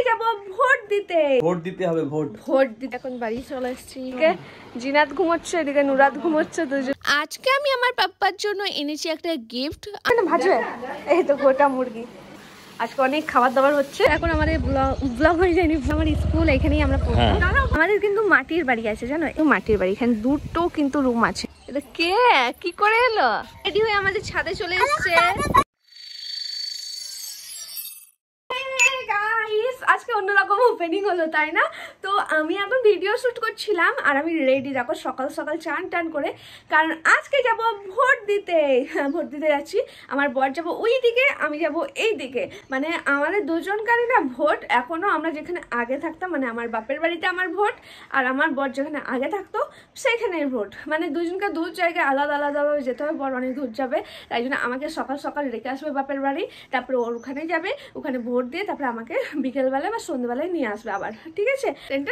যাব ভোট দিতে। ভোট দিতে হবে, ভোট দিতে এখন বাড়ি চলে এসেছি। জিনাত ঘুমোচ্ছে, এদিকে নুরাত ঘুমোচ্ছে দুজন। আজকে আমি আমার পাপ্পার জন্য এনেছি একটা গিফট। ভাজবে এই তো গোটা মুরগি। আজকে অনেক খাবার দাবার হচ্ছে। এখন আমাদের ব্লগ হয়ে যায়নি, আমার স্কুল এখানেই আমরা পড়বো। আমাদের কিন্তু মাটির বাড়ি আছে জানো, মাটির বাড়ি। এখানে দুটো কিন্তু রুম আছে। এটা কে কি করে এলো? রেডি হয়ে আমাদের ছাদে চলে এসছে। আজকে অন্যরকম ওপেনিং হলো তাই না? তো আমি এখন ভিডিও শুট করছিলাম আর আমি রেডি দেখো সকাল সকাল চান টান করে, কারণ আজকে যাব ভোট দিতে। ভোট দিতে যাচ্ছি। আমার বর যাবো ওই দিকে, আমি যাব এই দিকে। মানে আমাদের দুজনকারই না ভোট এখনো। আমরা যেখানে আগে থাকতাম, মানে আমার বাপের বাড়িতে আমার ভোট, আর আমার বর যেখানে আগে থাকতো সেখানে ভোট। মানে দুজনকে দু জায়গায় আলাদা আলাদাভাবে যেতে হবে। বর অনেক দূর যাবে, তাই জন্য আমাকে সকাল সকাল রেখে আসবে বাপের বাড়ি, তারপরে ওর ওখানে যাবে, ওখানে ভোট দিয়ে তারপরে আমাকে বিকেলবেলা বা সন্ধ্যেবেলায় নিয়ে আসবে আবার। ঠিক আছে?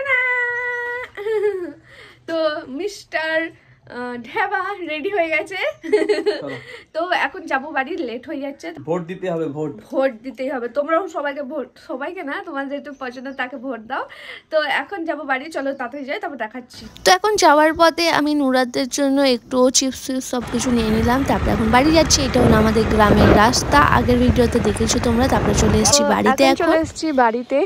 তো মিস্টার ঢেবা রেডি হয়ে গেছে। তো এখন যাবো বাড়ি, লেট হয়ে যাচ্ছে। ভোট দিতে হবে, ভোট দিতেই হবে। তোমরাও সবাইকে ভোট, সবাইকে না, তোমার যেহেতু পছন্দ তাকে ভোট দাও। তো এখন যাবো বাড়ি, চলো তাড়াতাড়ি যাই, তারপর দেখাচ্ছি। তো এখন যাওয়ার পথে আমি নুরাদের জন্য একটু চিপস সবকিছু নিয়ে নিলাম, তারপরে এখন বাড়ি যাচ্ছি। এটা হলো আমাদের গ্রামের রাস্তা, আগের ভিডিওতে দেখেছো তোমরা। তারপরে চলে এসেছি বাড়িতে। এখন চলে এসেছি বাড়িতে।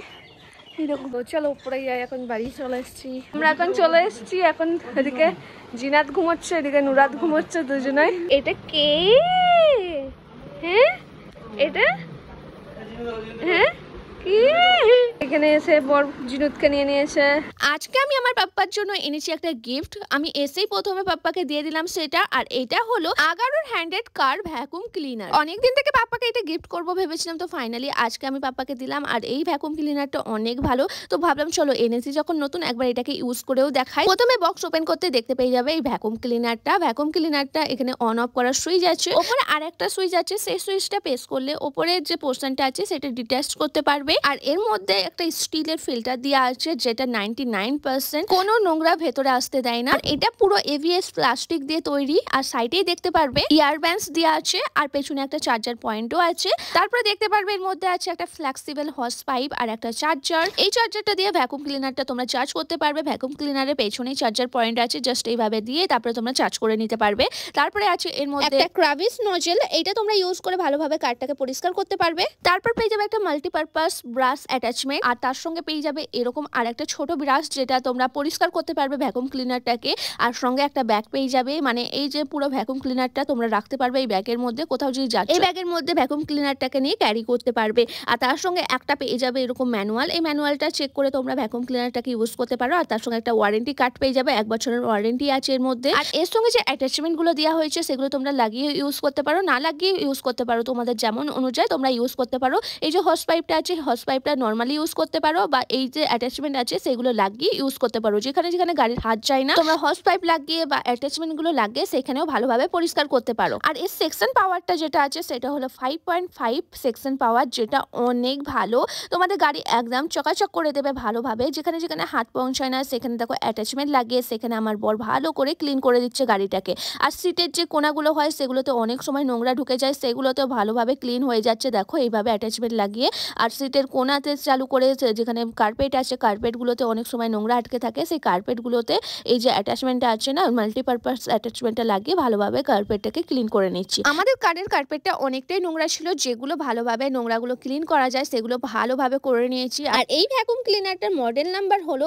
চলো উপরে যাই, এখন বাড়ি চলে এসেছি। আমরা এখন চলে এসেছি। এখন এদিকে জিনাত ঘুমোচ্ছে, এদিকে নুরাত ঘুমোচ্ছে দুজনে। এটা কে? হ্যাঁ এটা হ্যাঁ কি? এখানে এসে বর জিনুতকে নিয়ে নিয়েছে। আজকে আমি আমার পাপ্পার জন্য এনেছি একটা গিফট। আমি এসেই প্রথমে পাপ্পাকে দিয়ে দিলাম সেটা। আর এটা হলো আগারোর হ্যান্ডেড কার ভ্যাকুম ক্লিনার। অনেকদিন থেকে পাপ্পাকে এটা গিফট করবো ভেবেছিলাম, তো ফাইনালি আজকে আমি পাপ্পাকে দিলাম। আর এই ভ্যাকুম ক্লিনারটা অনেক ভালো, তো ভাবলাম চলো এনেছি যখন নতুন, একবার এটাকে ইউজ করেও দেখাই। প্রথমে বক্স ওপেন করতে দেখতে পেয়ে যাবে এই ভ্যাকুম ক্লিনারটা। এখানে অন অফ করার সুইচ আছে, ওপরে আর একটা সুইচ আছে। সেই সুইচটা প্রেস করলে ওপরের যে পোর্শনটা আছে সেটা ডিট্যাচ করতে পারবে। আর এর মধ্যে একটা স্টিলের ফিল্টার দেওয়া আছে, যেটা 99% কোনো নোংরা ভেতরে আসতে দেয় না। এটা পুরো এভিএস প্লাস্টিক দিয়ে তৈরি। আর সাইডেই দেখতে পারবে ইয়ারব্যান্ডস দেওয়া আছে, আর পেছনে একটা চার্জার পয়েন্টও আছে। তারপরে দেখতে পারবে এর মধ্যে আছে একটা ফ্লেক্সিবল হস পাইপ আর একটা চার্জার। এই চার্জারটা দিয়ে ভ্যাকুম ক্লিনারটা তোমরা চার্জ করতে পারবে। ভ্যাকুম ক্লিনারের পেছনেই চার্জার পয়েন্ট আছে, জাস্ট এইভাবে দিয়ে তারপরে তোমরা চার্জ করে নিতে পারবে। তারপরে আছে এর মধ্যে একটা ক্রাভিস নজেল, এটা তোমরা ইউজ করে ভালোভাবে কারটাকে পরিষ্কার করতে পারবে। তারপর পেয়ে যাবে একটা মাল্টিপারপাস ব্রাশ অ্যাটাচমেন্ট, আর তার সঙ্গে পেয়ে যাবে এরকম আর একটা ছোট ব্রাশ, যেটা তোমরা পরিষ্কার করতে পারবে ভ্যাকুম ক্লিনারটাকে। আর সঙ্গে একটা ব্যাগ পেয়ে যাবে, মানে এই যে পুরো ভ্যাকুম ক্লিনারটা তোমরা রাখতে পারবে এই ব্যাগের মধ্যে। কোথাও যদি যাচ্ছে এই ব্যাগের মধ্যে ভ্যাকুম ক্লিনারটাকে নিয়ে ক্যারি করতে পারবে। আর তার সঙ্গে একটা পেয়ে যাবে এরকম ম্যানুয়াল, এই ম্যানুয়ালটা চেক করে তোমরা ভ্যাকুম ক্লিনারটাকে ইউজ করতে পারো। আর তার সঙ্গে একটা ওয়ারেন্টি কার্ড পেয়ে যাবে, 1 বছরের ওয়ারেন্টি আছে এর মধ্যে। আর এর সঙ্গে যে অ্যাটাচমেন্ট গুলো দেওয়া হয়েছে সেগুলো তোমরা লাগিয়ে ইউজ করতে পারো, না লাগিয়ে ইউজ করতে পারো, তোমাদের যেমন অনুযায়ী তোমরা ইউজ করতে পারো। এই যে হস পাইপটা আছে, হস পাইপটা নর্মালি ইউজ করতে পারো, বা এই যে অ্যাটাচমেন্ট আছে সেগুলো লাগিয়ে ইউজ করতে পারো। যেখানে যেখানে গাড়ির হাত যায় না, তোমরা হস পাইপ লাগিয়ে বা অ্যাটাচমেন্ট গুলো লাগিয়ে সেখানেও ভালোভাবে পরিষ্কার করতে পারো। আর এর সেকশন পাওয়ারটা যেটা আছে সেটা হলো 5.5 সেকশন পাওয়ার, যেটা অনেক ভালো। তোমাদের গাড়ি একদম চকাচক করে দেবে ভালোভাবে। যেখানে যেখানে হাত পৌঁছায় না সেখানে দেখো অ্যাটাচমেন্ট লাগিয়ে সেখানে আমার বর ভালো করে ক্লিন করে দিচ্ছে গাড়িটাকে। আর সিটের যে কোনাগুলো হয় সেগুলোতে অনেক সময় নোংরা ঢুকে যায়, সেগুলোতেও ভালোভাবে ক্লিন হয়ে যাচ্ছে দেখো এইভাবে অ্যাটাচমেন্ট লাগিয়ে। আর সিটের কোনাতে চালু করে যেখানে কার্পেট আছে, কার্পেটগুলোতে অনেক সময় নোংরা আটকে থাকে, সেই কার্পেটগুলোতে এই যে অ্যাটাচমেন্টটা আছে না, মাল্টিপারপাস অ্যাটাচমেন্টটা লাগিয়ে ভালোভাবে কার্পেটটাকে ক্লিন করে নিচ্ছি। আমাদের কারের কার্পেটটা অনেকটাই নোংরা ছিল, যেগুলো ভালোভাবে নোংরাগুলো ক্লিন করা যায় সেগুলো ভালোভাবে করে নিয়েছি। আর এই ভ্যাকুম ক্লিনারটার মডেল নাম্বার হলো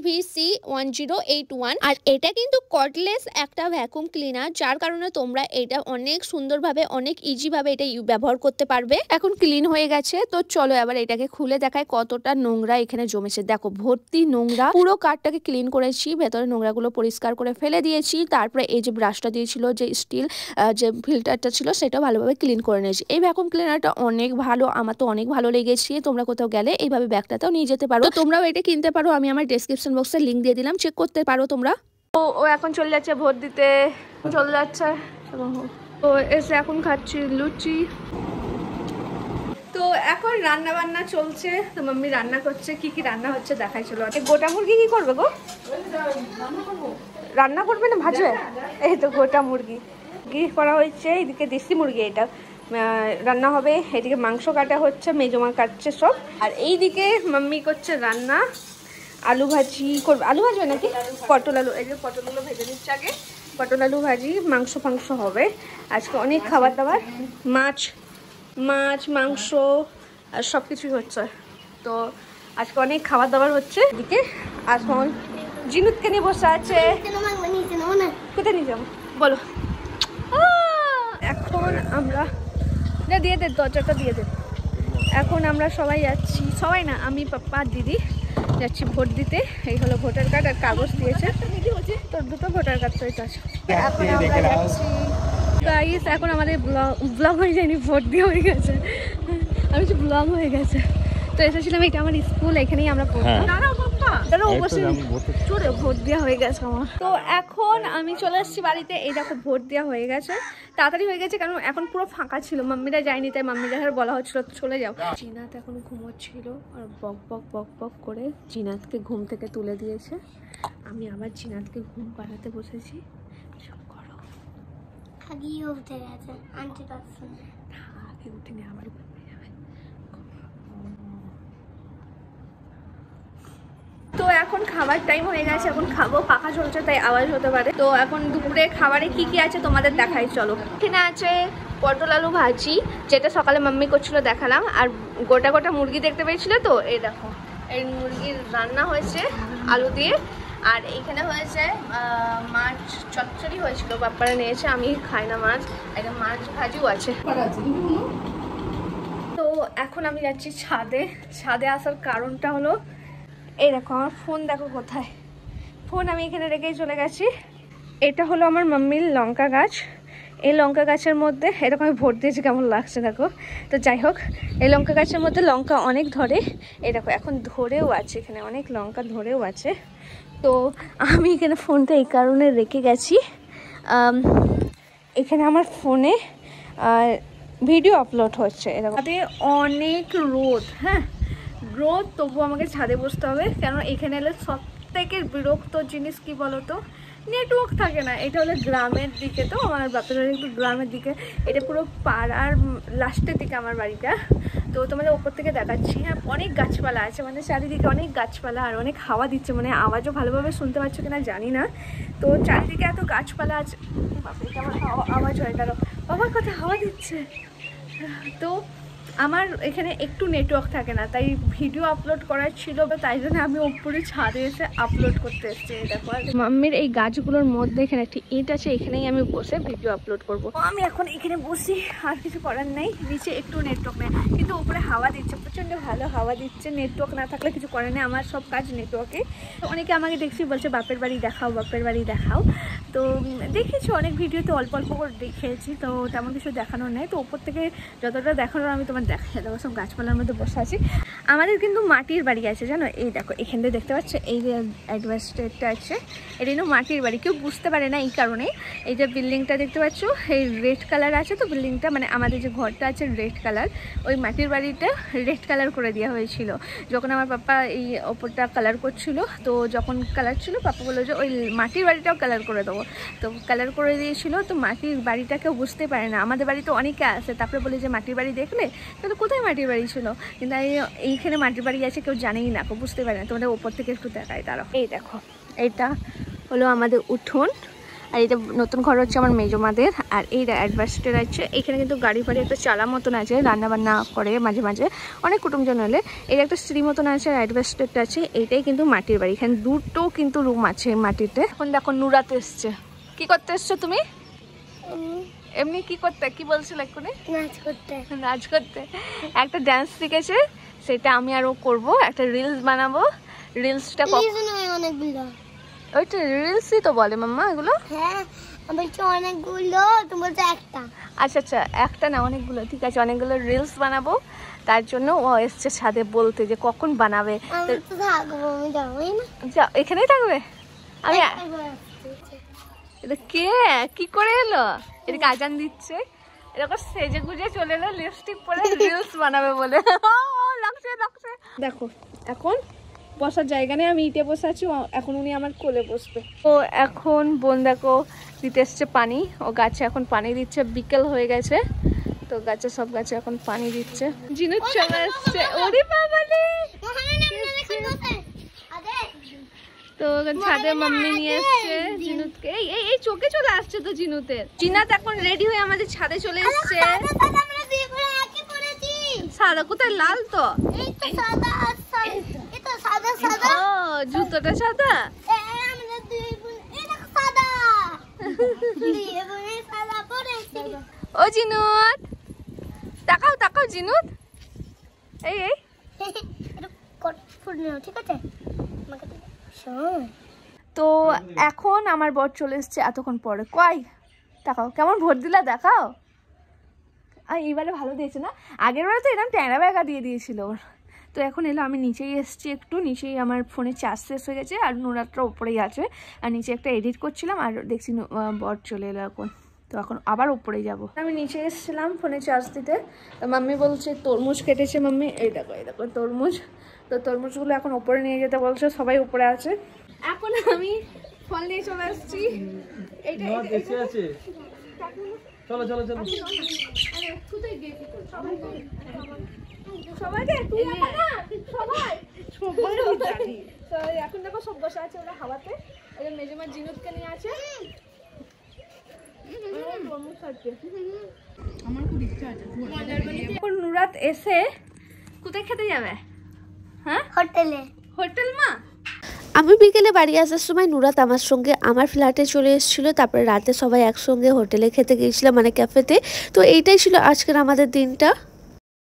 HVC1081। আর এটা কিন্তু কর্ডলেস একটা ভ্যাকুম ক্লিনার, যার কারণে তোমরা এটা অনেক সুন্দরভাবে অনেক ইজিভাবে এটা ব্যবহার করতে পারবে। এখন ক্লিন হয়ে গেছে, তো চলো এবার এটাকে খুলে দেখায় কতটা নোংরা এখানে জমেছে। দেখো ভর্তি নোংরা, পুরো কারটাকে ক্লিন করেছি, ভেতরে নোংরাগুলো পরিষ্কার করে ফেলে দিয়েছি। তারপরে এই যে ব্রাশটা দিয়েছিল, যে স্টিল যে ফিল্টারটা ছিল, সেটা ভালোভাবে ক্লিন করে নিয়েছি। এই ভ্যাকুম ক্লিনারটা অনেক ভালো, আমার তো অনেক ভালো লেগেছে। তোমরা কোথাও গেলে এইভাবে ব্যাগটাতেও নিয়ে যেতে পারো, তো তোমরাও এটা কিনতে পারো। আমি আমার ডেসক্রিপশন বক্সে লিঙ্ক দিয়ে দিলাম, চেক করতে পারো তোমরা। ও এখন চলে যাচ্ছে ভোট দিতে, চলে যাচ্ছে। তো এসে এখন খাচ্ছি লুচি। তো এখন রান্না বান্না চলছে, তো মাম্মি রান্না করছে। কি কি রান্না হচ্ছে দেখাই চলো। গোটা মুরগি কি করবে গো? রান্না করবে না ভাজবে? এই তো গোটা মুরগি করা হয়েছে। এদিকে দেশি মুরগি, এটা রান্না হবে। এদিকে মাংস কাটা হচ্ছে, মেজমা কাটছে সব। আর এইদিকে মাম্মি করছে রান্না, আলু ভাজি করবে। আলু ভাজবে নাকি পটল আলু? এই যে পটল আলু ভেজে নিচ্ছে আগে, পটল আলু ভাজি, মাংস ফাংস হবে আজকে, অনেক খাবার দাবার, মাছ মাংস আর সব কিছুই হচ্ছে। তো আজকে অনেক খাবার দাবার হচ্ছে। এদিকে এখন জিনুতকে নিয়ে বসে আছে। কোথায় নিয়ে যাবো বলো? এখন আমরা দিয়ে দে, দরজাটা দিয়ে দে। এখন আমরা সবাই যাচ্ছি, সবাই না, আমি পাপ্পা আর দিদি যাচ্ছি ভোট দিতে। এই হলো ভোটার কার্ড আর কাগজ দিয়েছে, তোর দুটো ভোটার কার্ড তো এটা আছে। এখন আমরা যাচ্ছি গাইস, এখন আমাদের ব্লগ হয়ে যায়নি, ভোট দিয়ে হয়ে গেছে। আমি হচ্ছে ব্লগ হয়ে গেছে। তো এসেছিলাম, এটা আমার স্কুল, এখানেই আমরা পড়তাম। ভোট দেওয়া হয়ে গেছে আমার। তো এখন আমি চলে এসেছি বাড়িতে। এই দেখো ভোট দেওয়া হয়ে গেছে, তাড়াতাড়ি হয়ে গেছে, কারণ এখন পুরো ফাঁকা ছিল, মাম্মিরা যায়নি, তাই মাম্মিরা বলা হচ্ছিল চলে যাও। জিনাত এখন ঘুমোচ্ছিল আর বক বক বক বক করে জিনাতকে ঘুম থেকে তুলে দিয়েছে। আমি আবার জিনাতকে ঘুম পাড়াতে বসেছি। সব করো, আগেই উঠে গেছে, আনতে পারছি না। আগে উঠে নে, আবার ঘুমিয়ে যাবে। তো এখন খাবার টাইম হয়ে গেছে, এখন খাবো, পাখা চলছে তাই আওয়াজ হতে পারে। তো এখন দুপুরে খাবারে কি কি আছে তোমাদের দেখাই, চলো। এখানে আছে পটল আলু ভাজি, যেটা সকালে মাম্মি করছিল দেখালাম, আর গোটা গোটা মুরগি দেখতে পেয়েছিল, তো এই দেখো এই মুরগির রান্না হয়েছে আলু দিয়ে। আর এইখানে হয়েছে মাছ চচ্চড়ি হয়েছিল, বাপ্পারা নিয়েছে, আমি খাই না মাছ। একটা মাছ ভাজিও আছে। তো এখন আমি যাচ্ছি ছাদে। ছাদে আসার কারণটা হলো, এই দেখো আমার ফোন, দেখো কোথায় ফোন, আমি এখানে রেখেই চলে গেছি। এটা হলো আমার মাম্মির লঙ্কা গাছ। এই লঙ্কা গাছের মধ্যে এরকম আমি ভোট দিয়েছি, কেমন লাগছে দেখো। তো যাই হোক, এই লঙ্কা গাছের মধ্যে লঙ্কা অনেক ধরে, এই দেখো এখন ধরেও আছে, এখানে অনেক লঙ্কা ধরেও আছে। তো আমি এখানে ফোনটা এই কারণে রেখে গেছি, এখানে আমার ফোনে ভিডিও আপলোড হচ্ছে। এরকম অনেক রোদ, হ্যাঁ রোদ, তবুও আমাকে ছাদে বসতে হবে, কেন এখানে এলে সব থেকে বিরক্ত জিনিস কি বলতো, নেটওয়ার্ক থাকে না। এটা হলো গ্রামের দিকে, তো আমার বাপের বাড়ি একটু গ্রামের দিকে, এটা পুরো পাড়ার লাস্টের দিকে আমার বাড়িটা। তো তোমাদের ওপর থেকে দেখাচ্ছি, হ্যাঁ অনেক গাছপালা আছে, মানে চারিদিকে অনেক গাছপালা, আর অনেক হাওয়া দিচ্ছে, মানে আওয়াজও ভালোভাবে শুনতে পাচ্ছ কিনা জানি না। তো চারিদিকে এত গাছপালা আছে, আমার আওয়াজ হয়, কারণ বাবার কথা হাওয়া দিচ্ছে। তো আমার এখানে একটু নেটওয়ার্ক থাকে না, তাই ভিডিও আপলোড করার ছিল, তাই জন্য আমি ওপরে ছাদে এসে আপলোড করতে এসেছি। দেখো মাম্মির এই গাছগুলোর মধ্যে এখানে একটি ইট আছে, এখানেই আমি বসে ভিডিও আপলোড করব। আমি এখন এখানে বসি, আর কিছু করার নেই। নিচে একটু নেটওয়ার্ক নেই, কিন্তু উপরে হাওয়া দিচ্ছে, প্রচণ্ড ভালো হাওয়া দিচ্ছে। নেটওয়ার্ক না থাকলে কিছু করার নেই, আমার সব কাজ নেটওয়ার্কে। অনেকে আমাকে দেখছি বলছে বাপের বাড়ি দেখাও, বাপের বাড়ি দেখাও। তো দেখেছি অনেক ভিডিওতে অল্প অল্প করে দেখেছি, তো তেমন কিছু দেখানোর নেই। তো ওপর থেকে যতটা দেখানোর আমি তোমার দেখাই দেবো। সব গাছপালার মধ্যে বসে আছি। আমাদের কিন্তু মাটির বাড়ি আছে জানো, এই দেখো এখান থেকে দেখতে পাচ্ছ, এই যে অ্যাডভাস্টেডটা আছে, এটা কিন্তু মাটির বাড়ি। কেউ বুঝতে পারে না এই কারণে, এই যে বিল্ডিংটা দেখতে পাচ্ছ, এই রেড কালার আছে, তো বিল্ডিংটা মানে আমাদের যে ঘরটা আছে রেড কালার, ওই মাটির বাড়িটা রেড কালার করে দেওয়া হয়েছিল যখন আমার পাপা এই ওপরটা কালার করছিল। তো যখন কালার ছিল, পাপা বললো যে ওই মাটির বাড়িটাও কালার করে দেবো, তো কালার করে দিয়েছিল। তো মাটির বাড়িটা কেউ বুঝতে পারে না, আমাদের বাড়িতে অনেকে আসে, তারপরে বলে যে মাটির বাড়ি দেখলে, তো কোথায় মাটির বাড়ি ছিল, কিন্তু এইখানে মাটির বাড়ি আছে, কেউ জানেই না, কেউ বুঝতে পারে না। তোমাদের ওপর থেকে একটু দেখায় তারা। এই দেখো এইটা হলো আমাদের উঠোন, আর এটা নতুন ঘর হচ্ছে আমার মেজমাদের। আর এই অ্যাডভাস্টার আছে, এখানে কিন্তু গাড়ি ফাড়ি একটা চালা মতন আছে, রান্নাবান্না করে মাঝে মাঝে অনেক কুটুমজন হলে। এই একটা স্ত্রী মতন আছে, আর অ্যাডভাস্টারটা আছে, এইটাই কিন্তু মাটির বাড়ি। এখানে দুটো কিন্তু রুম আছে মাটিতে। এখন দেখো নুরাতে এসছে। কি করতে এসছো তুমি? এমনি কি করতে, কি বলছিল এক্ষুনি? নাচ করতে। নাচ করতে, একটা ডান্স শিখেছে, সেটা আমি আরও করবো, একটা রিলস বানাবো। রিলসটা অনেকগুলো, ওইটা রিলসই তো বলে মাম্মা এগুলো। হ্যাঁ বলছি অনেকগুলো, তুমি বলছো একটা। আচ্ছা আচ্ছা, একটা না অনেকগুলো, ঠিক আছে, অনেকগুলো রিলস বানাবো। তার জন্য ও এসছে ছাদে বলতে যে কখন বানাবে। এখানেই থাকবে। আমি এটা কে, কি করে এলো? এদিকে আজান দিচ্ছে, এরকম সেজে গুজে চলে এলো, লিপস্টিক পরে রিলস বানাবে বলে। লাগছে লাগছে। দেখো এখন বসার জায়গা নেই, আমি ইটে বসে আছি, এখন উনি আমার কোলে বসবে। তো এখন বোন দেখো দিতে এসছে পানি, ও গাছে এখন পানি দিচ্ছে, বিকেল হয়ে গেছে। তো গাছে সব গাছে এখন পানি দিচ্ছে। জিনুত চলে আসছে, ওরে বাবালে। তো ছাদে মাম্মি নিয়ে এসছে জিনুতকে। এই এই এই চোখে চলে আসছে তো জিনুতের। জিনাত এখন রেডি হয়ে আমাদের ছাদে চলে এসছে। সাদা কোথায়? লাল তো। ও জুতোটা সাদা। ও জিনুত তাকাও তাকাও জিনুত। এই এই ঠিক আছে। তো এখন আমার বর চলে এসছে এতক্ষণ পরে। কই তাকাও কেমন ভোট দিলা দেখাও। এইবারে ভালো দিয়েছে না? আগের বারে তো এরকম ট্যাঁড়া ব্যাগা দিয়ে দিয়েছিল ওর। তো এখন এলো, আমি নিচেই এসছি একটু। নিচেই আমার ফোনে চার্জ শেষ হয়ে গেছে আর নুরাতটা ওপরেই আছে। আর নিচে একটা এডিট করছিলাম আর দেখছি বর চলে এলো এখন। তো এখন আবার ওপরেই যাব। আমি নিচে এসেছিলাম ফোনে চার্জ দিতে। তো মাম্মি বলছে তরমুজ কেটেছে মাম্মি। এই দেখো তরমুজ। তো তরমুজগুলো এখন ওপরে নিয়ে যেতে বলছে, সবাই উপরে আছে। এখন আমি ফল নিয়ে চলে আসছি। চলো চলো চলো। এখন দেখো সব বসে আছে ওরা হাওয়াতে। মেজমা জিনুতকে নিয়ে আছে। এখন নুরাত এসে কোথায় খেতে যাবে? হ্যাঁ হোটেলে। হোটেল মা। আমি বিকেলে বাড়ি আসার সময় নুরাত আমার সঙ্গে আমার ফ্ল্যাটে চলে এসেছিলো। তারপরে রাতে সবাই একসঙ্গে হোটেলে খেতে গিয়েছিলাম, মানে ক্যাফেতে। তো এইটাই ছিল আজকের আমাদের দিনটা।